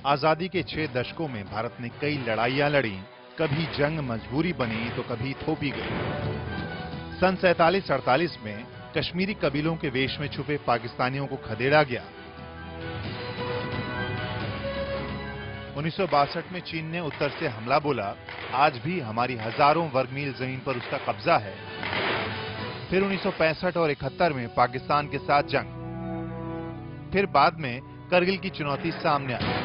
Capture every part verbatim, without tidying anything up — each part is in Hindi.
आजादी के छह दशकों में भारत ने कई लड़ाइयां लड़ी। कभी जंग मजबूरी बनी तो कभी थोपी गई। सन सैतालीस अड़तालीस में कश्मीरी कबीलों के वेश में छुपे पाकिस्तानियों को खदेड़ा गया। उन्नीस सौ बासठ में चीन ने उत्तर से हमला बोला। आज भी हमारी हजारों वर्ग मील जमीन पर उसका कब्जा है। फिर उन्नीस सौ पैंसठ और इकहत्तर में पाकिस्तान के साथ जंग। फिर बाद में करगिल की चुनौती सामने आई।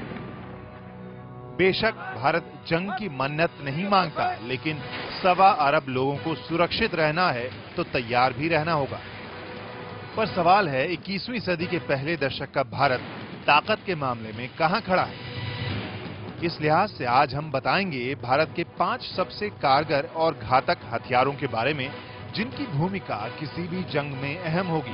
बेशक भारत जंग की मन्नत नहीं मांगता, लेकिन सवा अरब लोगों को सुरक्षित रहना है तो तैयार भी रहना होगा। पर सवाल है, इक्कीसवीं सदी के पहले दशक का भारत ताकत के मामले में कहां खड़ा है। इस लिहाज से आज हम बताएंगे भारत के पांच सबसे कारगर और घातक हथियारों के बारे में, जिनकी भूमिका किसी भी जंग में अहम होगी।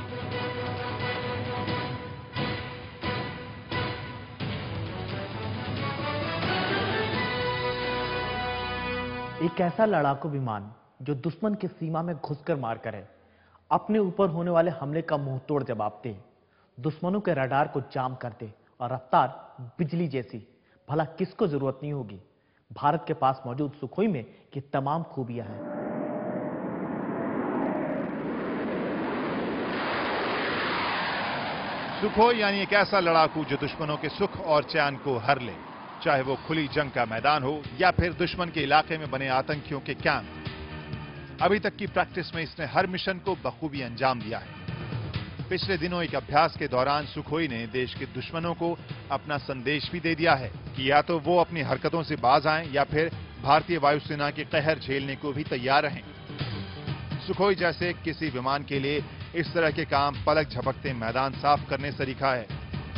एक ऐसा लड़ाकू विमान जो दुश्मन की सीमा में घुसकर मार करे, अपने ऊपर होने वाले हमले का मुंह तोड़ जवाब दे, दुश्मनों के रडार को जाम कर दे और रफ्तार बिजली जैसी। भला किसको जरूरत नहीं होगी। भारत के पास मौजूद सुखोई में की तमाम खूबियां हैं। सुखोई यानी एक ऐसा लड़ाकू जो दुश्मनों के सुख और चैन को हर ले, चाहे वो खुली जंग का मैदान हो या फिर दुश्मन के इलाके में बने आतंकियों के कैंप। अभी तक की प्रैक्टिस में इसने हर मिशन को बखूबी अंजाम दिया है। पिछले दिनों एक अभ्यास के दौरान सुखोई ने देश के दुश्मनों को अपना संदेश भी दे दिया है कि या तो वो अपनी हरकतों से बाज आएं या फिर भारतीय वायुसेना के कहर झेलने को भी तैयार रहें। सुखोई जैसे किसी विमान के लिए इस तरह के काम पलक झपकते मैदान साफ करने से लिखा है।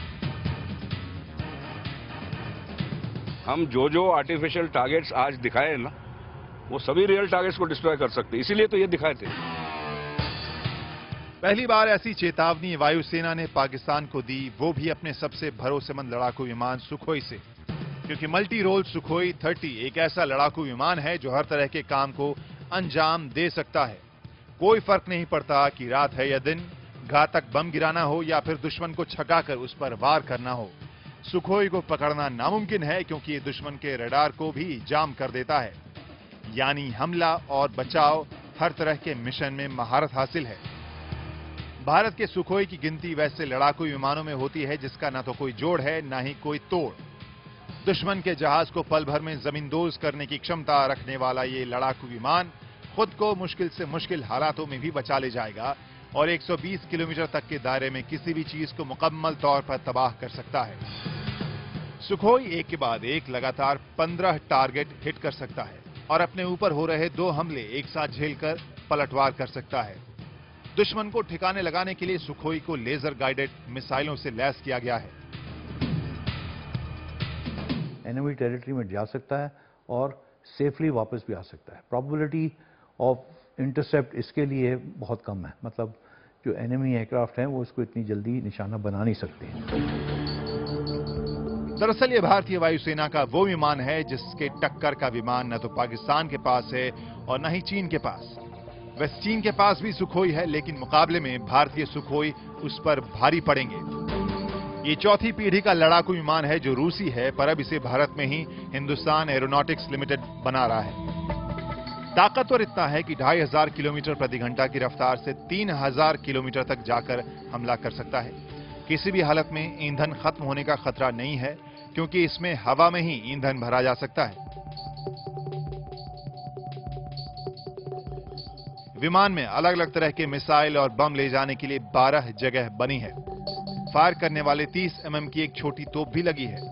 हम जो जो आर्टिफिशियल टारगेट्स आज दिखाए ना, वो सभी रियल टारगेट्स को डिस्ट्रॉय कर सकते हैं, इसीलिए तो ये दिखाए थे। पहली बार ऐसी चेतावनी वायुसेना ने पाकिस्तान को दी, वो भी अपने सबसे भरोसेमंद लड़ाकू विमान सुखोई से। क्योंकि मल्टी रोल सुखोई तीस एक ऐसा लड़ाकू विमान है जो हर तरह के काम को अंजाम दे सकता है। कोई फर्क नहीं पड़ता कि रात है या दिन, घातक बम गिराना हो या फिर दुश्मन को छकाकर उस पर वार करना हो। सुखोई को पकड़ना नामुमकिन है, क्योंकि ये दुश्मन के रडार को भी जाम कर देता है। यानी हमला और बचाव, हर तरह के मिशन में महारत हासिल है। भारत के सुखोई की गिनती वैसे लड़ाकू विमानों में होती है जिसका ना तो कोई जोड़ है, ना ही कोई तोड़। दुश्मन के जहाज को पल भर में जमींदोज करने की क्षमता रखने वाला ये लड़ाकू विमान खुद को मुश्किल से मुश्किल हालातों में भी बचा ले जाएगा और एक सौ बीस किलोमीटर तक के दायरे में किसी भी चीज को मुकम्मल तौर पर तबाह कर सकता है। सुखोई एक के बाद एक लगातार पंद्रह टारगेट हिट कर सकता है और अपने ऊपर हो रहे दो हमले एक साथ झेलकर पलटवार कर सकता है। दुश्मन को ठिकाने लगाने के लिए सुखोई को लेजर गाइडेड मिसाइलों से लैस किया गया है। एनिमी टेरिटरी में जा सकता है और सेफली वापस भी आ सकता है। प्रोबेबिलिटी ऑफ इंटरसेप्ट इसके लिए बहुत कम है, मतलब जो एनिमी एयरक्राफ्ट हैं वो इसको इतनी जल्दी निशाना बना नहीं सकते। दरअसल ये भारतीय वायुसेना का वो विमान है जिसके टक्कर का विमान न तो पाकिस्तान के पास है और न ही चीन के पास। वैसे चीन के पास भी सुखोई है, लेकिन मुकाबले में भारतीय सुखोई उस पर भारी पड़ेंगे। ये चौथी पीढ़ी का लड़ाकू विमान है जो रूसी है, पर अब इसे भारत में ही हिंदुस्तान एरोनॉटिक्स लिमिटेड बना रहा है। ताकतवर इतना है कि ढाई हजार किलोमीटर प्रति घंटा की रफ्तार से तीन हजार किलोमीटर तक जाकर हमला कर सकता है। किसी भी हालत में ईंधन खत्म होने का खतरा नहीं है, क्योंकि इसमें हवा में ही ईंधन भरा जा सकता है। विमान में अलग अलग तरह के मिसाइल और बम ले जाने के लिए बारह जगह बनी है। फायर करने वाले तीस एम एम की एक छोटी तोप भी लगी है।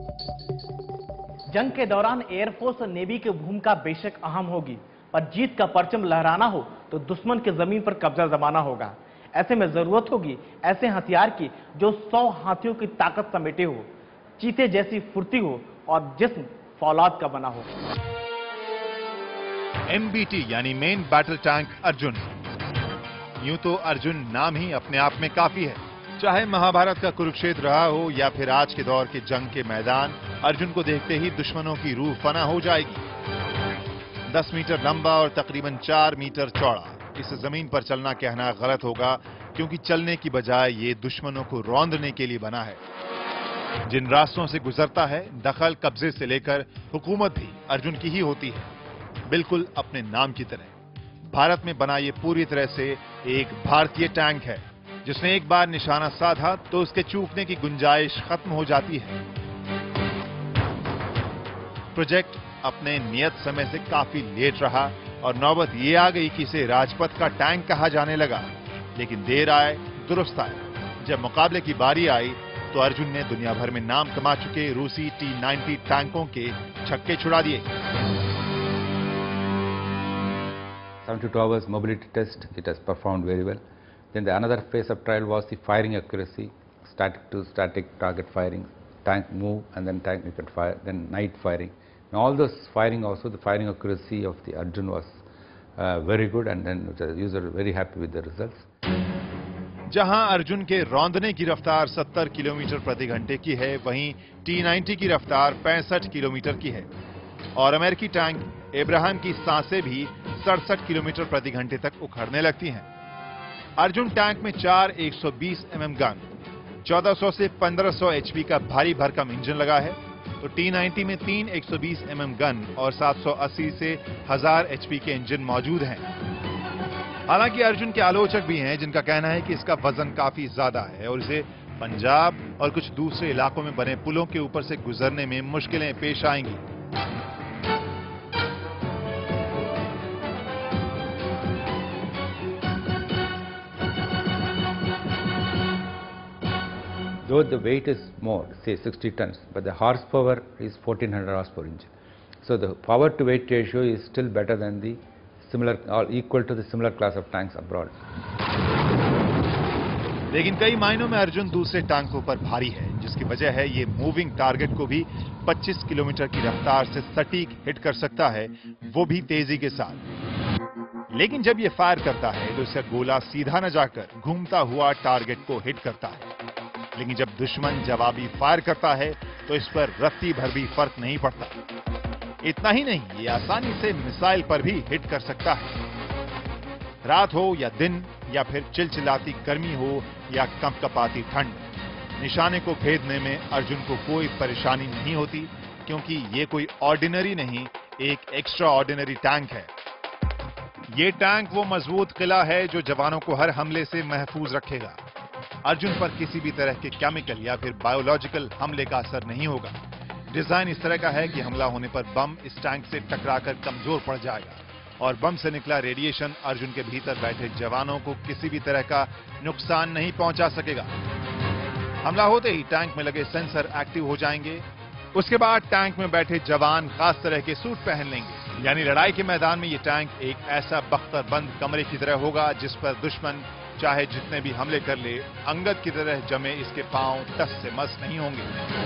जंग के दौरान एयरफोर्स और नेवी की भूमिका बेशक अहम होगी, पर जीत का परचम लहराना हो तो दुश्मन की जमीन पर कब्जा जमाना होगा। ऐसे में जरूरत होगी ऐसे हथियार की जो सौ हाथियों की ताकत समेटे हो, चीते जैसी फुर्ती हो और जिस्म फौलाद का बना हो। एम बी टी यानी मेन बैटल टैंक अर्जुन। यूं तो अर्जुन नाम ही अपने आप में काफी है। चाहे महाभारत का कुरुक्षेत्र रहा हो या फिर आज के दौर के जंग के मैदान, अर्जुन को देखते ही दुश्मनों की रूह फना हो जाएगी। दस मीटर लंबा और तकरीबन चार मीटर चौड़ा, इस जमीन पर चलना कहना गलत होगा, क्योंकि चलने की बजाय ये दुश्मनों को रौंदने के लिए बना है। जिन रास्तों से गुजरता है, दखल कब्जे से लेकर हुकूमत भी अर्जुन की ही होती है, बिल्कुल अपने नाम की तरह। भारत में बना ये पूरी तरह से एक भारतीय टैंक है, जिसने एक बार निशाना साधा तो उसके चूकने की गुंजाइश खत्म हो जाती है। प्रोजेक्ट अपने नियत समय से काफी लेट रहा और नौबत ये आ गई कि इसे राजपथ का टैंक कहा जाने लगा। लेकिन देर आए दुरुस्त आए। जब मुकाबले की बारी आई तो अर्जुन ने दुनिया भर में नाम कमा चुके रूसी टी नाइंटी टैंकों के छक्के छुड़ा दिए। seventy-two hours mobility test, it has performed very well. Then the another phase of trial was the firing accuracy, static to static target firing, tank move and then tank you could fire, then night firing. And all those firing also, the firing accuracy of the Arjun was uh, very good, and then the user very happy with the results. जहां अर्जुन के रौंदने की रफ्तार सत्तर किलोमीटर प्रति घंटे की है, वहीं टी नाइंटी की रफ्तार पैंसठ किलोमीटर की है और अमेरिकी टैंक इब्राहिम की सांसें भी सड़सठ किलोमीटर प्रति घंटे तक उखड़ने लगती हैं। अर्जुन टैंक में चार एक सौ बीस एम एम गन, चौदह सौ से पंद्रह सौ एचपी का भारी भरकम इंजन लगा है, तो टी नाइंटी में तीन एक सौ बीस एम एम गन और सात सौ अस्सी से हजार एचपी के इंजन मौजूद हैं। हालांकि अर्जुन के आलोचक भी हैं जिनका कहना है कि इसका वजन काफी ज्यादा है और इसे पंजाब और कुछ दूसरे इलाकों में बने पुलों के ऊपर से गुजरने में मुश्किलें पेश आएंगी। Though the weight is more, say sixty tons, but the horsepower is fourteen hundred horsepower engine. So the power to weight ratio is still better than the similar or equal to the similar class of tanks abroad. लेकिन कई मायनों में अर्जुन दूसरे टैंकों पर भारी है, जिसकी वजह है ये मूविंग टारगेट को भी पच्चीस किलोमीटर की रफ्तार से सटीक हिट कर सकता है, वो भी तेजी के साथ। लेकिन जब ये फायर करता है तो इसका गोला सीधा न जाकर घूमता हुआ टारगेट को हिट करता है। लेकिन जब दुश्मन जवाबी फायर करता है तो इस पर रत्ती भर भी फर्क नहीं पड़ता। इतना ही नहीं, ये आसानी से मिसाइल पर भी हिट कर सकता है। रात हो या दिन या फिर चिलचिलाती गर्मी हो या कंपकपाती ठंड, निशाने को भेदने में अर्जुन को कोई परेशानी नहीं होती, क्योंकि ये कोई ऑर्डिनरी नहीं, एक एक्स्ट्रा ऑर्डिनरी टैंक है। ये टैंक वो मजबूत किला है जो जवानों को हर हमले से महफूज रखेगा। अर्जुन पर किसी भी तरह के केमिकल या फिर बायोलॉजिकल हमले का असर नहीं होगा। डिजाइन इस तरह का है कि हमला होने पर बम इस टैंक से टकराकर कमजोर पड़ जाएगा और बम से निकला रेडिएशन अर्जुन के भीतर बैठे जवानों को किसी भी तरह का नुकसान नहीं पहुंचा सकेगा। हमला होते ही टैंक में लगे सेंसर एक्टिव हो जाएंगे। उसके बाद टैंक में बैठे जवान खास तरह के सूट पहन लेंगे, यानी लड़ाई के मैदान में ये टैंक एक ऐसा बख्तरबंद कमरे की तरह होगा जिस पर दुश्मन चाहे जितने भी हमले कर ले, अंगद की तरह जमे इसके पांव टस से मस नहीं होंगे।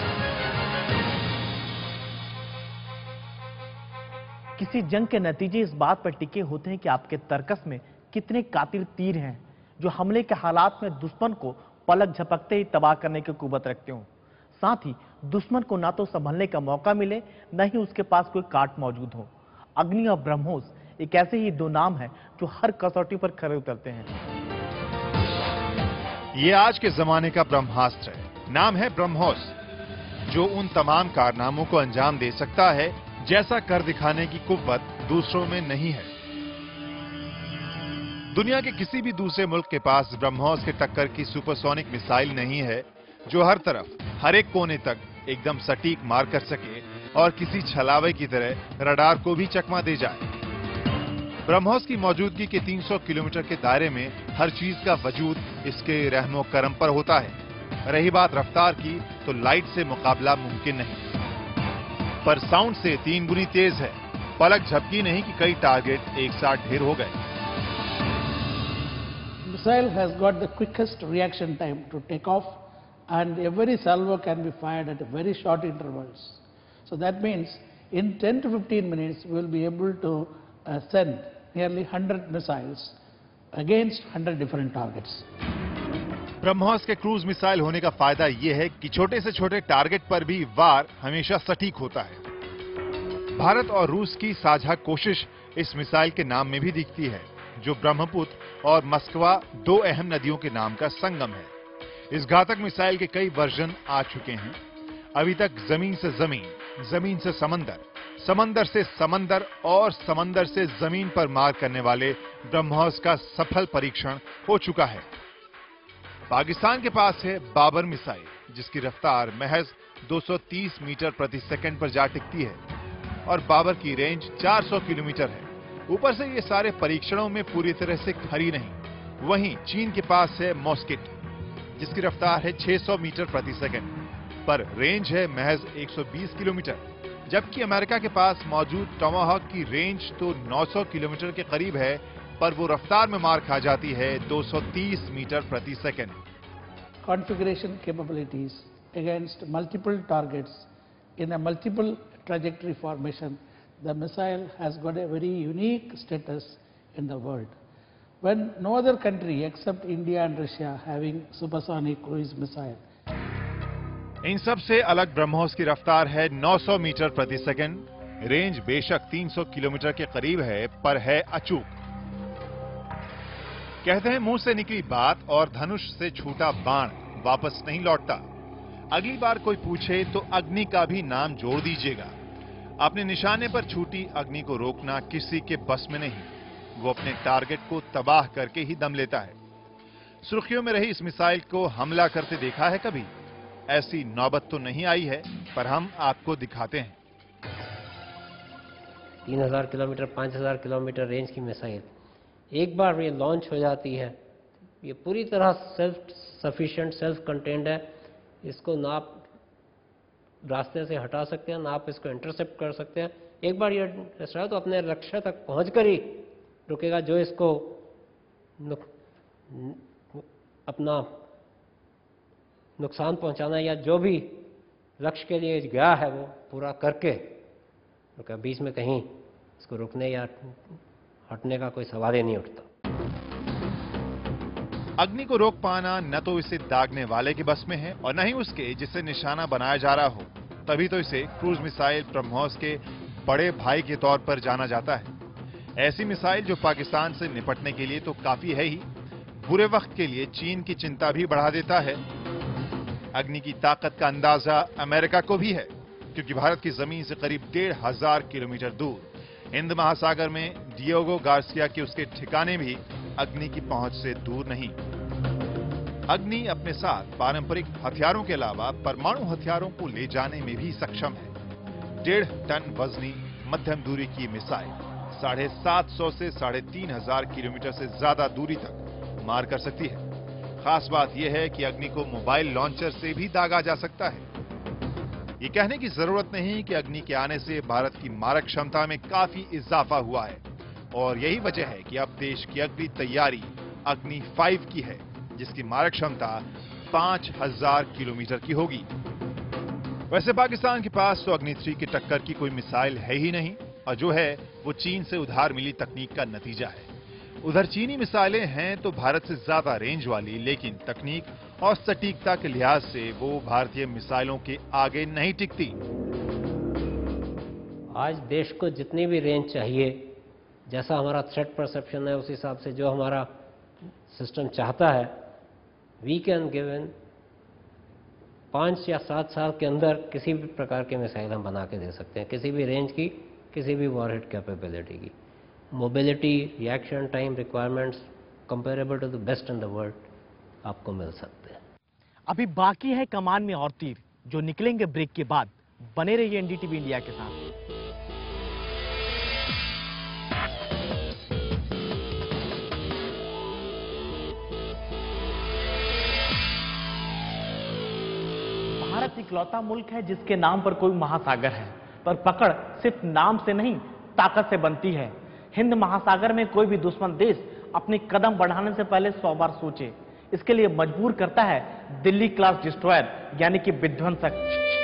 किसी जंग के नतीजे इस बात पर टिके होते हैं कि आपके तर्कस में कितने कातिल तीर हैं जो हमले के हालात में दुश्मन को पलक झपकते ही तबाह करने की कुव्वत रखते हो। साथ ही दुश्मन को ना तो संभलने का मौका मिले, न ही उसके पास कोई काट मौजूद हो। अग्नि और ब्रह्मोस एक ऐसे ही दो नाम हैं जो हर कसौटी पर खरे उतरते हैं। ये आज के जमाने का ब्रह्मास्त्र है। नाम है ब्रह्मोस, जो उन तमाम कारनामों को अंजाम दे सकता है जैसा कर दिखाने की कुव्वत दूसरों में नहीं है। दुनिया के किसी भी दूसरे मुल्क के पास ब्रह्मोस के टक्कर की सुपरसोनिक मिसाइल नहीं है जो हर तरफ, हर एक कोने तक एकदम सटीक मार कर सके और किसी छलावे की तरह रडार को भी चकमा दे जाए। ब्रह्मोस की मौजूदगी के तीन सौ किलोमीटर के दायरे में हर चीज का वजूद इसके रहमो करम पर होता है। रही बात रफ्तार की, तो लाइट से मुकाबला मुमकिन नहीं, पर साउंड से तीन गुनी तेज है। पलक झपकी नहीं कि कई टारगेट एक साथ ढेर हो गए। Missile has got the quickest reaction time to take off, and every salvo can be fired at very short intervals. So that means in ten to fifteen minutes we will be able to uh, send nearly one hundred missiles against one hundred different targets. BrahMos के क्रूज मिसाइल होने का फायदा यह है कि छोटे से छोटे टारगेट पर भी वार हमेशा सटीक होता है। भारत और रूस की साझा कोशिश इस मिसाइल के नाम में भी दिखती है, जो ब्रह्मपुत्र और मस्कवा दो अहम नदियों के नाम का संगम है। इस घातक मिसाइल के कई वर्जन आ चुके हैं, अभी तक जमीन से जमीन, जमीन से समंदर, समंदर से समंदर और समंदर से जमीन पर मार करने वाले ब्रह्मोस का सफल परीक्षण हो चुका है। पाकिस्तान के पास है बाबर मिसाइल, जिसकी रफ्तार महज दो सौ तीस मीटर प्रति सेकंड पर जा टिकती है और बाबर की रेंज चार सौ किलोमीटर है। ऊपर से ये सारे परीक्षणों में पूरी तरह से खरी नहीं। वहीं चीन के पास है मॉस्किट, जिसकी रफ्तार है छह सौ मीटर प्रति सेकंड, पर रेंज है महज एक सौ बीस किलोमीटर। जबकि अमेरिका के पास मौजूद टोमाहॉक की रेंज तो नौ सौ किलोमीटर के करीब है, पर वो रफ्तार में मार खा जाती है दो सौ तीस मीटर प्रति second. Configuration capabilities against multiple targets in a multiple trajectory formation, the missile has got a very unique status in the world. When no other country except India and Russia having supersonic cruise missile. इन सब से अलग ब्रह्मोस की रफ्तार है नौ सौ मीटर प्रति सेकंड। रेंज बेशक तीन सौ किलोमीटर के करीब है, पर है अचूक। कहते हैं मुंह से निकली बात और धनुष से छूटा बाण वापस नहीं लौटता। अगली बार कोई पूछे तो अग्नि का भी नाम जोड़ दीजिएगा। अपने निशाने पर छूटी अग्नि को रोकना किसी के बस में नहीं। वो अपने टारगेट को तबाह करके ही दम लेता है। सुर्खियों में रही इस मिसाइल को हमला करते देखा है कभी? ऐसी नौबत तो नहीं आई है, पर हम आपको दिखाते हैं। तीन हजार किलोमीटर, पाँच हजार किलोमीटर रेंज की मिसाइल एक बार ये लॉन्च हो जाती है, ये पूरी तरह सेल्फ सफिशिएंट, सेल्फ कंटेन्ड है। इसको ना आप रास्ते से हटा सकते हैं, ना आप इसको इंटरसेप्ट कर सकते हैं। एक बार ये है तो अपने लक्ष्य तक पहुंचकर ही रुकेगा। जो इसको नुक, अपना नुकसान पहुंचाना या जो भी लक्ष्य के लिए गया है वो पूरा करके रुका। बीच में कहीं इसको रुकने या हटने का कोई सवाल ही नहीं उठता। अग्नि को रोक पाना न तो इसे दागने वाले के बस में है और न ही उसके जिसे निशाना बनाया जा रहा हो। तभी तो इसे क्रूज मिसाइल ब्रह्मोस के बड़े भाई के तौर पर जाना जाता है। ऐसी मिसाइल जो पाकिस्तान से निपटने के लिए तो काफी है ही, बुरे वक्त के लिए चीन की चिंता भी बढ़ा देता है। अग्नि की ताकत का अंदाजा अमेरिका को भी है, क्योंकि भारत की जमीन से करीब डेढ़ हजार किलोमीटर दूर हिंद महासागर में डिएगो गार्सिया के उसके ठिकाने भी अग्नि की पहुंच से दूर नहीं। अग्नि अपने साथ पारंपरिक हथियारों के अलावा परमाणु हथियारों को ले जाने में भी सक्षम है। डेढ़ टन वजनी मध्यम दूरी की मिसाइल साढ़े सात सौ से साढ़े तीन हजार किलोमीटर से ज्यादा दूरी तक मार कर सकती है। खास बात यह है कि अग्नि को मोबाइल लॉन्चर से भी दागा जा सकता है। ये कहने की जरूरत नहीं कि अग्नि के आने से भारत की मारक क्षमता में काफी इजाफा हुआ है, और यही वजह है कि अब देश की अगली तैयारी अग्नि फाइव की है, जिसकी मारक क्षमता पांच हजार किलोमीटर की होगी। वैसे पाकिस्तान के पास तो अग्नि थ्री की टक्कर की कोई मिसाइल है ही नहीं, और जो है वो चीन से उधार मिली तकनीक का नतीजा है। उधर चीनी मिसाइलें हैं तो भारत से ज्यादा रेंज वाली, लेकिन तकनीक और सटीकता के लिहाज से वो भारतीय मिसाइलों के आगे नहीं टिकती। आज देश को जितनी भी रेंज चाहिए, जैसा हमारा थ्रेट परसेप्शन है उस हिसाब से जो हमारा सिस्टम चाहता है, वी कैन गिवन पाँच या सात साल के अंदर किसी भी प्रकार के मिसाइल हम बना के दे सकते हैं, किसी भी रेंज की, किसी भी वॉरहेड कैपेबिलिटी की। Mobility, reaction time, requirements comparable to the best in the world आपको मिल सकते हैं। अभी बाकी है कमान में और तीर, जो निकलेंगे ब्रेक के बाद। बने रहिए एनडीटीवी इंडिया के साथ। भारत इकलौता मुल्क है जिसके नाम पर कोई महासागर है, पर पकड़ सिर्फ नाम से नहीं ताकत से बनती है। हिंद महासागर में कोई भी दुश्मन देश अपनी कदम बढ़ाने से पहले सौ बार सोचे। इसके लिए मजबूर करता है दिल्ली क्लास डिस्ट्रॉयर, यानी कि विध्वंसक।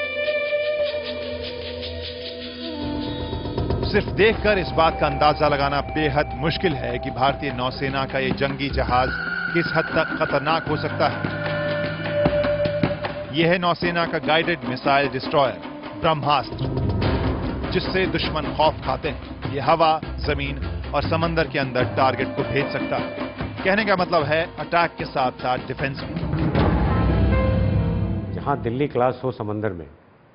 सिर्फ देखकर इस बात का अंदाजा लगाना बेहद मुश्किल है कि भारतीय नौसेना का ये जंगी जहाज किस हद तक खतरनाक हो सकता है। यह है नौसेना का गाइडेड मिसाइल डिस्ट्रॉयर ब्रह्मास्त्र, जिससे दुश्मन खौफ खाते हैं। ये हवा, जमीन और समंदर के अंदर टारगेट को भेज सकता है। कहने का मतलब है अटैक के साथ साथ डिफेंस भी। जहां दिल्ली क्लास हो समंदर में,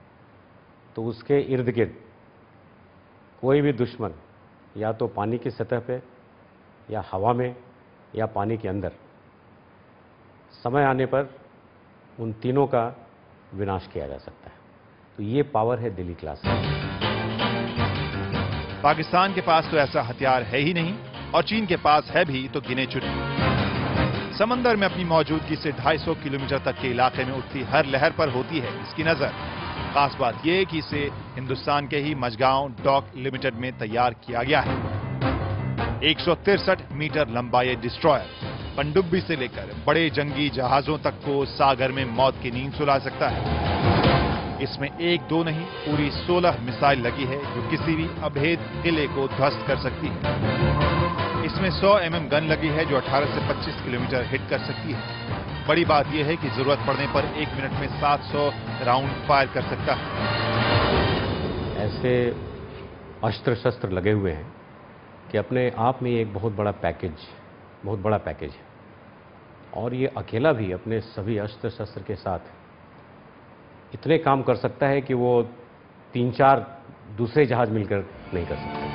तो उसके इर्द गिर्द कोई भी दुश्मन या तो पानी की सतह पे या हवा में या पानी के अंदर समय आने पर उन तीनों का विनाश किया जा सकता है। तो ये पावर है दिल्ली क्लास का। पाकिस्तान के पास तो ऐसा हथियार है ही नहीं, और चीन के पास है भी तो गिने चुने। समंदर में अपनी मौजूदगी से दो सौ पचास किलोमीटर तक के इलाके में उठती हर लहर पर होती है इसकी नजर। खास बात यह कि इसे हिंदुस्तान के ही मझगांव डॉक लिमिटेड में तैयार किया गया है। एक सौ तिरसठ मीटर लंबा ये डिस्ट्रॉयर पनडुब्बी से लेकर बड़े जंगी जहाजों तक को सागर में मौत की नींद सुला सकता है। इसमें एक दो नहीं, पूरी सोलह मिसाइल लगी है जो किसी भी अभेद किले को ध्वस्त कर सकती है। इसमें सौ एम एम गन लगी है जो अठारह से पच्चीस किलोमीटर हिट कर सकती है। बड़ी बात यह है कि जरूरत पड़ने पर एक मिनट में सात सौ राउंड फायर कर सकता है। ऐसे अस्त्र शस्त्र लगे हुए हैं कि अपने आप में एक बहुत बड़ा पैकेज बहुत बड़ा पैकेज है, और ये अकेला भी अपने सभी अस्त्र शस्त्र के साथ इतने काम कर सकता है कि वो तीन चार दूसरे जहाज मिलकर नहीं कर सकते।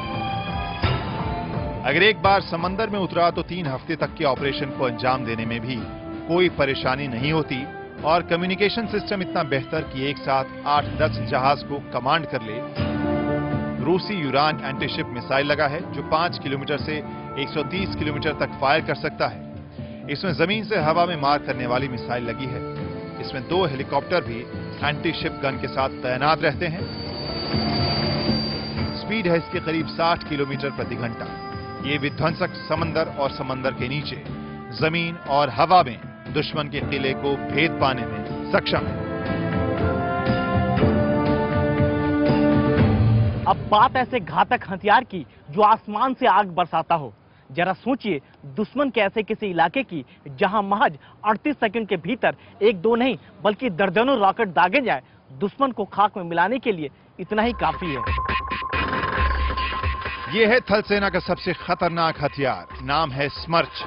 अगर एक बार समंदर में उतरा तो तीन हफ्ते तक के ऑपरेशन को अंजाम देने में भी कोई परेशानी नहीं होती, और कम्युनिकेशन सिस्टम इतना बेहतर कि एक साथ आठ दस जहाज को कमांड कर ले। रूसी यूरान एंटीशिप मिसाइल लगा है जो पांच किलोमीटर से एक सौ तीस किलोमीटर तक फायर कर सकता है। इसमें जमीन से हवा में मार करने वाली मिसाइल लगी है। इसमें दो हेलीकॉप्टर भी एंटीशिप गन के साथ तैनात रहते हैं। स्पीड है इसके करीब साठ किलोमीटर प्रति घंटा। ये विध्वंसक समंदर और समंदर के नीचे जमीन और हवा में दुश्मन के किले को भेद पाने में सक्षम है। अब बात ऐसे घातक हथियार की जो आसमान से आग बरसाता हो। जरा सोचिए दुश्मन के ऐसे किसी इलाके की जहां महज अड़तीस सेकंड के भीतर एक दो नहीं बल्कि दर्जनों रॉकेट दागे जाए। दुश्मन को खाक में मिलाने के लिए इतना ही काफी है। यह है थल सेना का सबसे खतरनाक हथियार, नाम है स्मर्च।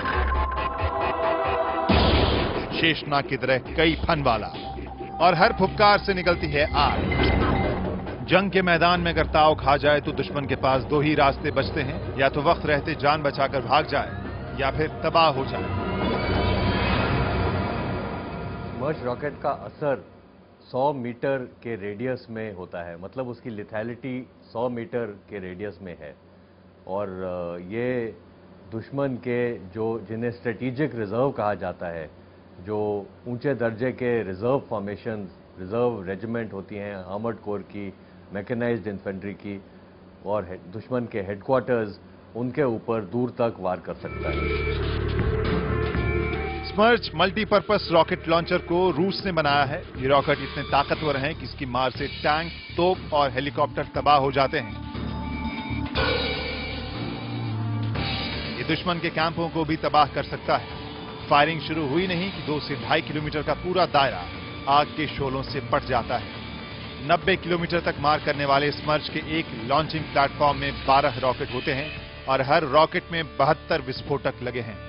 शेषनाग की तरह कई फन वाला, और हर फुफकार से निकलती है आग। जंग के मैदान में अगर ताव खा जाए तो दुश्मन के पास दो ही रास्ते बचते हैं, या तो वक्त रहते जान बचाकर भाग जाए या फिर तबाह हो जाए। स्मर्च रॉकेट का असर सौ मीटर के रेडियस में होता है, मतलब उसकी लिथैलिटी सौ मीटर के रेडियस में है। और ये दुश्मन के जो जिन्हें स्ट्रेटेजिक रिजर्व कहा जाता है, जो ऊंचे दर्जे के रिजर्व फॉर्मेशन, रिजर्व रेजिमेंट होती हैं, आर्मर्ड कोर की, मैकेनाइज्ड इन्फेंट्री की, और दुश्मन के हेडक्वार्टर्स, उनके ऊपर दूर तक वार कर सकता है। स्मर्च मल्टीपर्पस रॉकेट लॉन्चर को रूस ने बनाया है। ये रॉकेट इतने ताकतवर हैं कि इसकी मार से टैंक, तोप और हेलीकॉप्टर तबाह हो जाते हैं। ये दुश्मन के कैंपों को भी तबाह कर सकता है। फायरिंग शुरू हुई नहीं कि दो से ढाई किलोमीटर का पूरा दायरा आग के शोलों से पट जाता है। नब्बे किलोमीटर तक मार करने वाले स्मर्च के एक लॉन्चिंग प्लेटफॉर्म में बारह रॉकेट होते हैं, और हर रॉकेट में बहत्तर विस्फोटक लगे हैं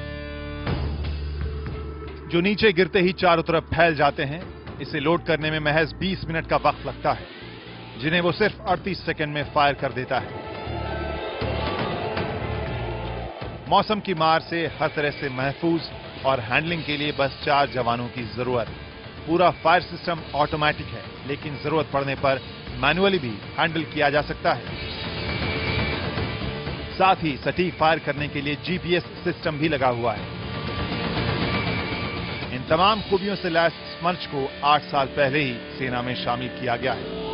जो नीचे गिरते ही चारों तरफ फैल जाते हैं। इसे लोड करने में महज बीस मिनट का वक्त लगता है, जिन्हें वो सिर्फ अड़तीस सेकंड में फायर कर देता है। मौसम की मार से हर तरह से महफूज और हैंडलिंग के लिए बस चार जवानों की जरूरत। पूरा फायर सिस्टम ऑटोमेटिक है, लेकिन जरूरत पड़ने पर मैनुअली भी हैंडल किया जा सकता है। साथ ही सटीक फायर करने के लिए जीपीएस सिस्टम भी लगा हुआ है। इन तमाम खूबियों से लैस स्मर्च को आठ साल पहले ही सेना में शामिल किया गया है।